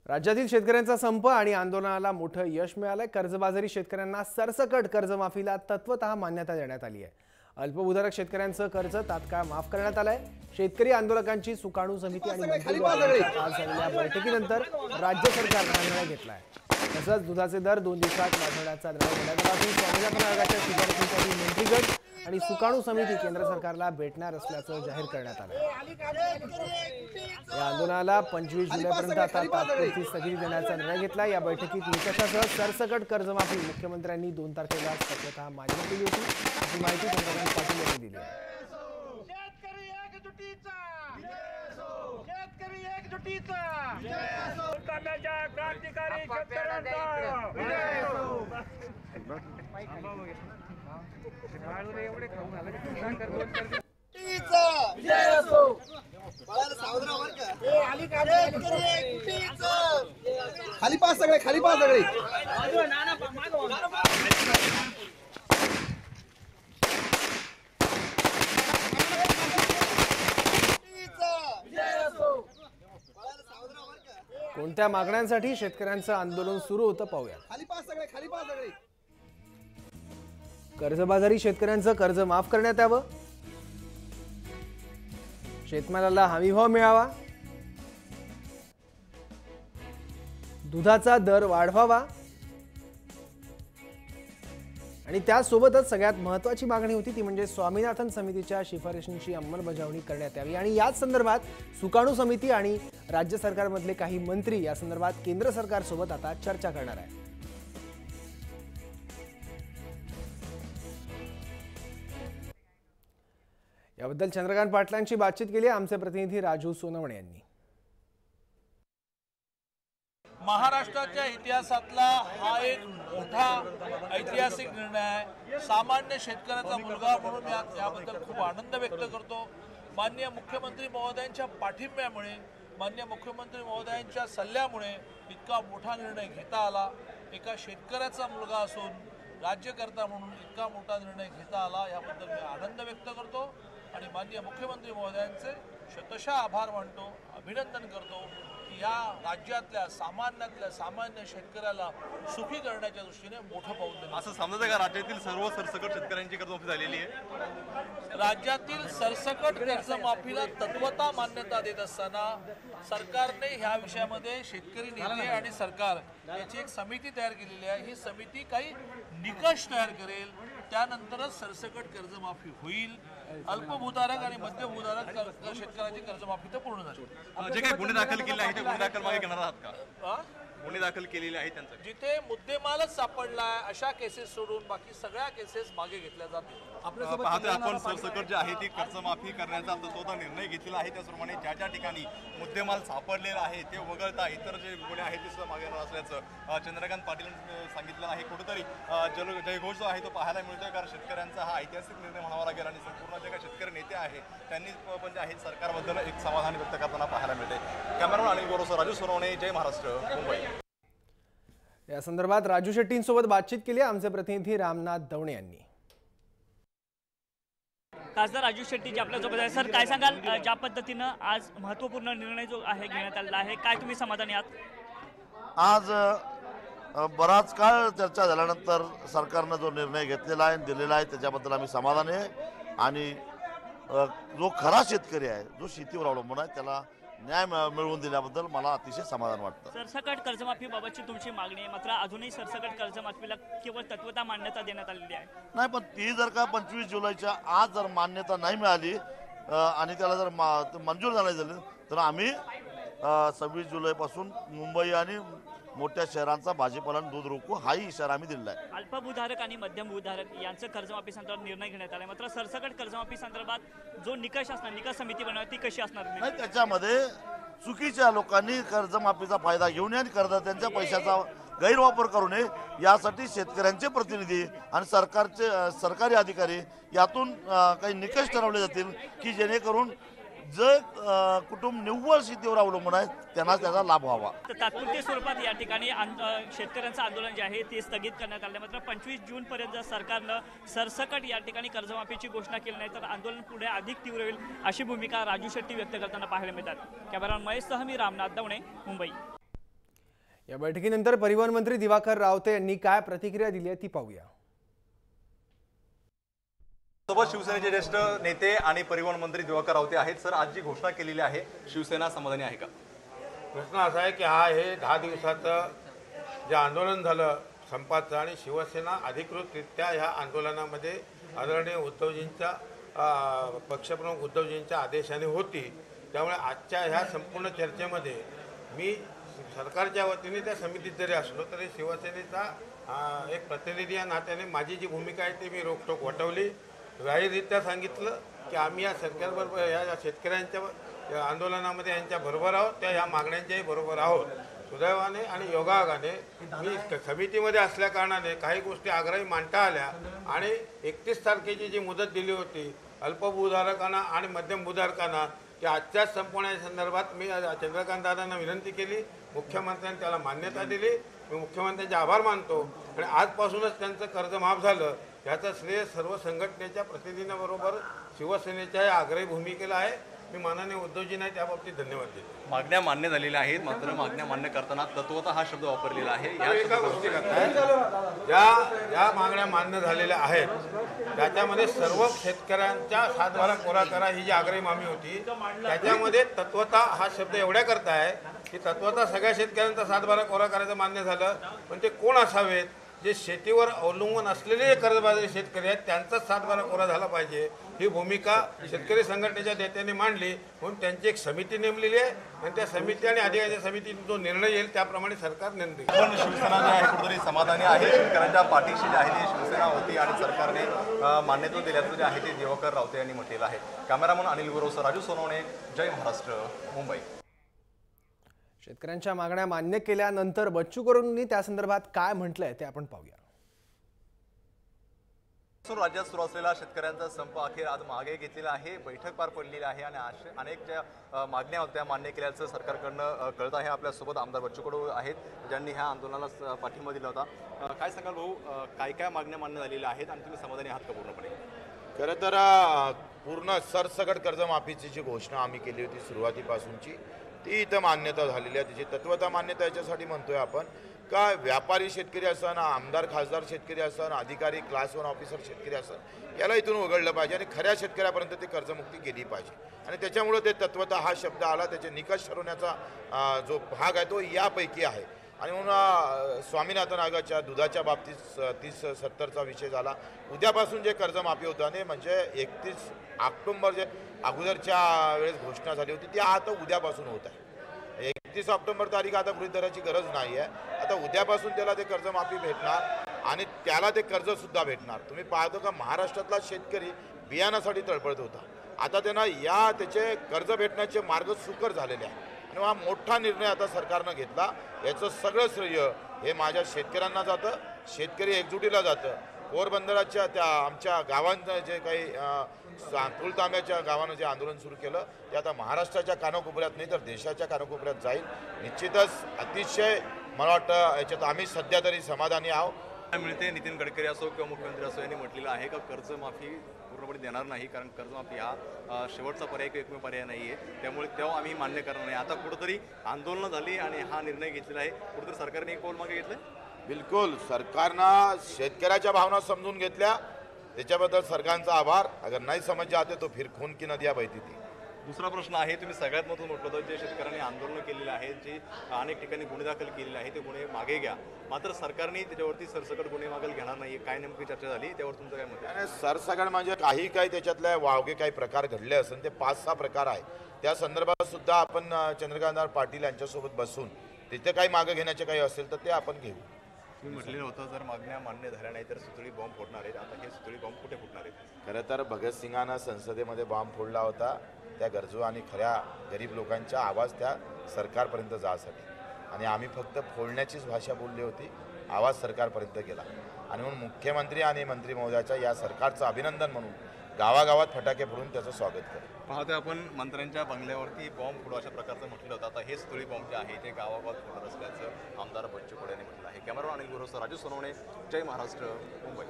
राज्यातील शेतकऱ्यांचा संप आणि आंदोलनाला मोठं यश मिळालंय। कर्जबाजारी शेतकऱ्यांना सरसकट कर्जमाफीला तत्वतः मान्यता देण्यात आली आहे। अल्पभूधारक शेतकऱ्यांचं कर्ज तात्काळ माफ करण्यात आलंय। शेतकरी आंदोलकांची सुकाणू समिती आणि मंत्रिमंडळाच्या आज झालेल्या बैठकीनंतर राज्य सरकारने निर्णय घेतलाय। तसंच दुधाचे दर 2 दिवसात वाढवण्याचा निर्णय घेण्यात आला असून स्वामीनाथन आयोगाच्या शिफारशीसाठी मंत्रिगट आणि सुकाणू समिती केंद्र सरकारला भेटणार असल्याचं जाहीर करण्यात आलं। या आंदोलनाला 25 जुलैपर्यंत आता तात्पुरती स्थगिती देण्याचा निर्णय घेतला। या बैठकीत निकषासह सरसकट कर्जमाफी मुख्यमंत्र्यांनी 2 तारखेला स्वतः मान्य केली होती, अशी माहिती चंद्रकांत पाटील यांनी दिली आहे। खाली पास सगळे कोणत्या मागण्यांसाठी शेतकऱ्यांचं आंदोलन सुरू होतं पाहूया। खाली पास सगळे कर्जबाजारी शेतकऱ्यांचं कर्ज माफ करण्यात यावं, शेतमालाला हमीभाव मिळावा, दुधाचा दर वाढवावा आणि त्यासोबतच सगळ्यात महत्त्वाची मागणी होती ती म्हणजे स्वामीनाथन समितीच्या शिफारशींची अंमलबजावणी करण्यात यावी आणि याच संदर्भात सुकाणू समिती आणि राज्य सरकारमधले काही मंत्री या संदर्भात केंद्र सरकारसोबत आता चर्चा करणार आहे। याबद्दल चंद्रकांत पाटलांची बातचीत केली आमचे प्रतिनिधी राजू सोनवणे यांनी। महाराष्ट्राच्या इतिहासातला हा एक मोठा ऐतिहासिक निर्णय आहे। सामान्य शेतकऱ्याचा मुलगा म्हणून याबद्दल खूप आनंद व्यक्त करतो। माननीय मुख्यमंत्री महोदयांच्या पाठिंब्यामुळे, माननीय मुख्यमंत्री महोदयांच्या सल्ल्यामुळे इतका मोठा निर्णय घेता आला। एका शेतकऱ्याचा मुलगा असून राज्यकर्ता म्हणून इतका मोठा निर्णय घेता आला याबद्दल मी आनंद व्यक्त करतो आणि माननीय मुख्यमंत्री महोदयांचे शतशः आभार मानतो, अभिनंदन करतो की या राज्यातल्या सामान्य शेतकऱ्याला सुखी करण्याच्या दृष्टीने मोठं पाऊल दिलं। असं समजायचं का राज्यातील सर्व सरसकट शेतकऱ्यांची कर्जमाफी झालेली आहे? राज्यातील सरसकट कर्जमाफीला तत्वता मान्यता देत असताना सरकारने ह्या विषयामध्ये शेतकरी नेते आणि सरकार याची एक समिती तयार केलेली आहे। ही समिती काही निकष तयार करेल, त्यानंतरच सरसकट कर्जमाफी होईल। अल्पभूधारक आणि मध्यभूधारक शेतकऱ्यांची कर्जमाफी तर पूर्ण झाली। जे काही गुन्हे दाखल केले आहेत ते गुन्हे दाखल मागे घेणार आहात का? गुन्हे दाखल केलेले आहेत त्यांचं जिथे मुद्देमालच सापडला अशा केसेस सोडून बाकी सगळ्या केसेस मागे घेतल्या जातील। पाहतोय आपण सरसकट जे आहे ती कर्जमाफी करण्याचा स्वतः निर्णय घेतलेला आहे। त्याचप्रमाणे ज्या ठिकाणी मुद्देमाल सापडलेला आहे ते वगळता इतर जे गुन्हे आहेत ते सुद्धा मागे घेणार असल्याचं चंद्रकांत पाटील सांगितलं आहे। कुठेतरी जयघोष जो आहे तो पाहायला मिळतोय, कारण शेतकऱ्यांचा हा ऐतिहासिक निर्णय म्हणावा लागेल आणि संपूर्ण जे काही शेतकरी नेते आहेत त्यांनी पण जे आहे सरकारबद्दल एक समाधान व्यक्त करताना पाहायला मिळते। कॅमेरामॅन अनिल गोरोसह राजू सोनवणे, जय महाराष्ट्र, मुंबई। या संदर्भात राजू शेट्टींसोबत बातचीत केली आमचे प्रतिनिधी रामनाथ दवणे यांनी। खासदार राजू शेट्टी जे आपल्यासोबत आहे, सर काय सांगाल ज्या पद्धतीनं आज महत्त्वपूर्ण निर्णय जो आहे घेण्यात आलेला आहे, काय तुम्ही समाधानी आहात? आज बराच काळ चर्चा झाल्यानंतर सरकारनं जो निर्णय घेतलेला आहे दिलेला आहे त्याच्याबद्दल आम्ही समाधानी आहे आणि जो खरा शेतकरी आहे, जो शेतीवर अवलंबून आहे, त्याला न्याय मिळवून दिल्याबद्दल मला अतिशय समाधान वाटतं। सरसकट कर्जमाफीबाबतची तुमची मागणी आहे, मात्र अजूनही सरसकट कर्जमाफीला केवळ तत्वता मान्यता देण्यात आलेली आहे। नाही, पण ती जर का 25 जुलैच्या आज जर मान्यता नाही मिळाली आणि त्याला जर मंजूर झाली तर आम्ही 26 जुलैपासून मुंबई आणि मोठ्या शहरांचा भाजीपाला आणि दूध रोखू हाही इशारा आम्ही दिलेला आहे। अल्पभूधारक आणि मध्यमभूधारक यांचं कर्जमाफी संदर्भात निर्णय घेण्यात आला, मात्र सरसकट कर्जमाफी संदर्भात जो निकष असणार, निकष समिती बनवणार ती कशी असणार? नाही, त्याच्यामध्ये चुकीच्या लोकांनी कर्जमाफीचा फायदा घेऊ नये आणि करदात्यांच्या पैशाचा गैरवापर करू नये यासाठी शेतकऱ्यांचे प्रतिनिधी आणि सरकारी अधिकारी यातून काही निकष ठरवले जातील की जेणेकरून जे कुटुंब निव्वळ शेतीवर अवलंबून आहेत त्यांना त्याचा लाभ व्हावा। तात्पुरत्या स्वरूपात या ठिकाणी शेतकऱ्यांचं आंदोलन जे आहे ते स्थगित करण्यात आले, मात्र 25 जून पर्यंत सरकारनं सरसकट या ठिकाणी कर्जमाफीची घोषणा केली नाही तर आंदोलन पुढे अधिक तीव्र होईल अशी भूमिका राजू शेट्टी व्यक्त करताना पाहायला मिळतात। कॅमेरामॅन महेश सह मी रामनाथ दवणे, मुंबई। या बैठकीनंतर परिवहन मंत्री दिवाकर रावते यांनी काय प्रतिक्रिया दिली आहे ती पाहूया। सोबत शिवसेनेचे ज्येष्ठ नेते आणि परिवहन मंत्री दिवाकर रावते आहेत। सर, आज जी घोषणा केलेली आहे शिवसेना समाधानी आहे का? प्रश्न असा आहे की हे 10 दिवसाचं जे आंदोलन झालं संपाचं आणि शिवसेना अधिकृतरित्या ह्या आंदोलनामध्ये आदरणीय उद्धवजींच्या पक्षप्रमुख उद्धवजींच्या आदेशाने होती। त्यामुळे आजच्या ह्या संपूर्ण चर्चेमध्ये मी सरकारच्या वतीने त्या समितीत जरी असलो तरी शिवसेनेचा एक प्रतिनिधी या नात्याने माझी जी भूमिका आहे ती मी रोखटोक वटवली। जाहीररित्या सांगितलं की आम्ही या सरकारबरोबर या शेतकऱ्यांच्या आंदोलनामध्ये यांच्या बरोबर आहोत, त्या ह्या मागण्यांच्याही बरोबर आहोत। सुदैवाने आणि योगायोगाने मी समितीमध्ये असल्या कारणाने काही गोष्टी आग्रही मांडता आल्या आणि 31 तारखेची जी मुदत दिली होती अल्पभूधारकांना आणि मध्यम भूधारकांना की आजच्याच संपवण्यासंदर्भात मी चंद्रकांत दादांना विनंती केली। मुख्यमंत्र्यांनी त्याला मान्यता दिली। मी मुख्यमंत्र्यांचे आभार मानतो आणि आजपासूनच त्यांचं कर्ज माफ झालं याचं श्रेय सर्व संघटनेच्या प्रतिनिधींबरोबर शिवसेनेच्या आग्रही भूमिकेला आहे। मी माननीय उद्धवजींना त्या बाबतीत धन्यवाद देतो। मागण्या मान्य झालेल्या आहेत, मात्र मागण्या मान्य करताना तत्वतः हा शब्द वापरलेला आहे। एका गोष्टी करताय ज्या मागण्या मान्य झालेल्या आहेत त्याच्यामध्ये सर्व शेतकऱ्यांच्या 7/12 कोरा करा ही जी आग्रही मागणी होती त्याच्यामध्ये तत्वतः हा शब्द एवढ्या करताय की तत्वतः सगळ्या शेतकऱ्यांचा 7/12 कोरा करायचं मान्य झालं, पण ते कोण असावेत? जे शेतीवर अवलंबून असलेले जे कर्जबाजारी शेतकरी आहेत त्यांचाच 7/12 कोरा झाला पाहिजे ही भूमिका शेतकरी संघटनेच्या नेत्यांनी मांडली। म्हणून त्यांची एक समिती नेमलेली आहे आणि त्या समिती आणि अधिकाऱ्यांच्या समितीतून जो निर्णय येईल त्याप्रमाणे सरकार निर्णय घेईल। पण शिवसेना जी आहे कुठेतरी समाधानी आहे, शेतकऱ्यांच्या पाठीशी जी आहे ती शिवसेना होती आणि सरकारने मान्यता दिल्याचं जे आहे ते दिवाकर रावते यांनी म्हटलेलं आहे। कॅमेरामन अनिल गुरवसह राजू सोनवणे, जय महाराष्ट्र, मुंबई। शेतकऱ्यांच्या मागण्या मान्य केल्यानंतर बच्चू कडूंनी त्या संदर्भात काय म्हटलंय ते आपण पाहूया। राज्यात सुरू असलेला शेतकऱ्यांचा संप अखेर आज मागे घेतलेला आहे। बैठक पार पडलेली आहे आणि अनेक ज्या मागण्या होत्या मान्य केल्याचं सरकारकडनं कळत आहे। आपल्यासोबत आमदार बच्चू कडू आहेत ज्यांनी ह्या आंदोलनाला पाठिंबा दिला होता। काय सांगाल भाऊ, काय काय मागण्या मान्य झालेल्या आहेत आणि तुम्ही समाधानी आहात का पूर्णपणे? खरं तर पूर्ण सरसकट कर्जमाफीची जी घोषणा आम्ही केली होती सुरुवातीपासूनची ती इथं मान्यता झालेली आहे। त्याची तत्वता मान्यता याच्यासाठी म्हणतोय आपण का व्यापारी शेतकरी असन, आमदार खासदार शेतकरी असन, अधिकारी क्लास 1 ऑफिसर शेतकरी असन, याला इथून वगळलं पाहिजे आणि खऱ्या शेतकऱ्यापर्यंत ते कर्जमुक्ती गेली पाहिजे आणि त्याच्यामुळे ते तत्वता हा शब्द आला। त्याचे निकष ठरवण्याचा जो भाग आहे तो यापैकी आहे आणि म्हणून स्वामीनाथन आयोगाच्या दुधाच्या बाबतीत 30-70चा विषय झाला। उद्यापासून जे कर्जमाफी होतं आणि म्हणजे 31 ऑक्टोबर जे अगोदरच्या वेळेस घोषणा झाली होती ती आता उद्यापासून होत आहे। 31 ऑक्टोबर तारीख आता गृहीत धरायची गरज नाही आहे। आता उद्यापासून त्याला ते कर्जमाफी भेटणार आणि त्याला ते कर्जसुद्धा भेटणार। तुम्ही पाहतो का महाराष्ट्रातला शेतकरी बियाणासाठी तळपळत होता, आता त्यांना त्याचे कर्ज भेटण्याचे मार्ग सुकर झालेले आहे आणि हा मोठा निर्णय आता सरकारनं घेतला। याचं सगळं श्रेय हे माझ्या शेतकऱ्यांना जातं, शेतकरी एकजुटीला जातं। पोरबंदराच्या त्या आमच्या गावांचं जे काही तुळतांब्याच्या गावानं जे आंदोलन सुरू केलं ते आता महाराष्ट्राच्या कानाकोपऱ्यात नाही तर देशाच्या कानाकोपऱ्यात जाईल। निश्चितच अतिशय मला वाटतं याच्यात आम्ही सध्या तरी समाधानी आहोत। मिळते नितीन गडकरी असो किंवा मुख्यमंत्री असो यांनी म्हटलेलं आहे का कर्जमाफी पूर्णपणे देणार नाही, कारण कर्जमाफी हा शेवटचा पर्याय किंवा एकमेव पर्याय नाही आहे, त्यामुळे तेव्हा आम्ही मान्य करणार नाही। आता कुठंतरी आंदोलनं झाली आणि हा निर्णय घेतलेला आहे, कुठंतरी सरकारने एक पाऊल मागे घेतलं। बिलकुल सरकारनं शेतकऱ्याच्या भावना समजून घेतल्या, त्याच्याबद्दल सरकारचा आभार। अगर नाही समज जाते तो फिर खून की नदियां बहती थी। दुसरा प्रश्न आहे, तुम्ही सगळ्यात महत्त्वाचं म्हटलं होतं जे शेतकऱ्यांनी आंदोलन केलेलं आहे, जे अनेक ठिकाणी गुन्हे दाखल केलेले आहे ते गुन्हे मागे घ्या, मात्र सरकारने त्याच्यावरती सरसकट गुन्हे मागे घेणार नाही। काय नेमकी चर्चा झाली त्यावर तुमचं काय मत आहे? आणि सरसकट म्हणजे काही त्याच्यातल्या वावगे काही प्रकार घडले असेल ते 5-6 प्रकार आहे, त्या संदर्भात सुद्धा आपण चंद्रकांत पाटील यांच्यासोबत बसून तिथे काही मागे घेण्याचे काही असेल तर ते आपण घेऊ। तुम्ही म्हटलेलं होतं जर मागण्या मान्य झाल्या नाही तर सुतळी बॉम्ब फोडणार आहेत, आता हे सुतळी बॉम्ब कुठे फुटणार आहेत? खरं तर भगतसिंगांना संसदेमध्ये बॉम्ब फोडला होता त्या गरजू आणि खऱ्या गरीब लोकांचा आवाज त्या सरकारपर्यंत जासाठी, आणि आम्ही फक्त फोडण्याचीच भाषा बोलली होती, आवाज सरकारपर्यंत गेला। आणि म्हणून मुख्यमंत्री आणि मंत्री महोदयाच्या या सरकारचं अभिनंदन म्हणून गावागावात फटाके फोडून त्याचं स्वागत करू। पाहतोय आपण मंत्र्यांच्या बंगल्यावरती बॉम्ब फोडू अशा प्रकारचं म्हटलं होतं, आता हे सुतळी बॉम्ब जे आहे ते गावागावात फोडत असल्याचं आमदार बच्चू कडू यांनी म्हटलं आहे। कॅमेरामन अनिल गुरवसह राजू सोनवणे, जय महाराष्ट्र, मुंबई।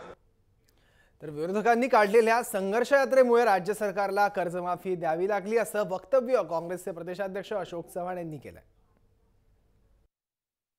तर विरोधकांनी काढलेल्या संघर्ष यात्रेमुळे राज्य सरकारला कर्जमाफी द्यावी लागली असं वक्तव्य काँग्रेसचे प्रदेशाध्यक्ष अशोक चव्हाण यांनी केलंय।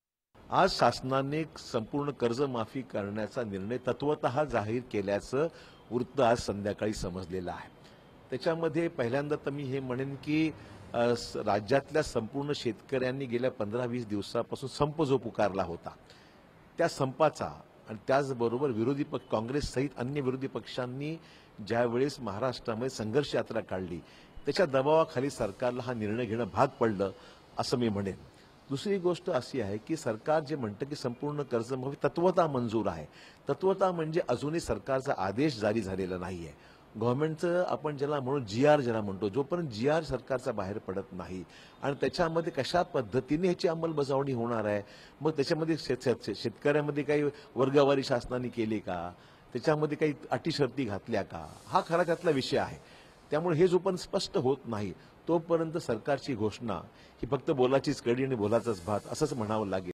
आज शासनाने संपूर्ण कर्जमाफी करण्याचा निर्णय तत्वतः जाहीर केल्याचं वृत्त आज संध्याकाळी समजलेलं आहे. त्याच्यामध्ये पहिल्यांदा तर मी हे म्हणेन की राज्यातल्या संपूर्ण शेतकऱ्यांनी गेल्या 15-20 दिवसापासून संप जो पुकारला होता त्या संपाचा आणि त्याचबरोबर विरोधी पक्ष काँग्रेस सहित अन्य विरोधी पक्षांनी ज्यावेळेस महाराष्ट्रामध्ये संघर्ष यात्रा काढली त्याच्या दबावाखाली सरकारला हा निर्णय घेणं भाग पडलं असं मी म्हणेन. दुसरी गोष्ट अशी आहे की सरकार जे म्हणतं की संपूर्ण कर्जमाफी तत्वतः मंजूर आहे. तत्वतः म्हणजे अजूनही सरकारचा आदेश जारी झालेला नाहीये. गव्हर्नमेंटचं आपण ज्याला म्हणून GR ज्याला म्हणतो जोपर्यंत GR सरकारचा बाहेर पडत नाही आणि त्याच्यामध्ये कशा पद्धतीने ह्याची अंमलबजावणी होणार आहे मग त्याच्यामध्ये शेतकऱ्यांमध्ये काही वर्गवारी शासनाने केली का त्याच्यामध्ये काही अटी शर्ती घातल्या का हा खरा त्यातला विषय आहे. त्यामुळे हे जोपर्यंत स्पष्ट होत नाही तोपर्यंत सरकारची घोषणा ही फक्त बोलाचीच कडी आणि बोलाचाच भात असंच म्हणावं लागेल.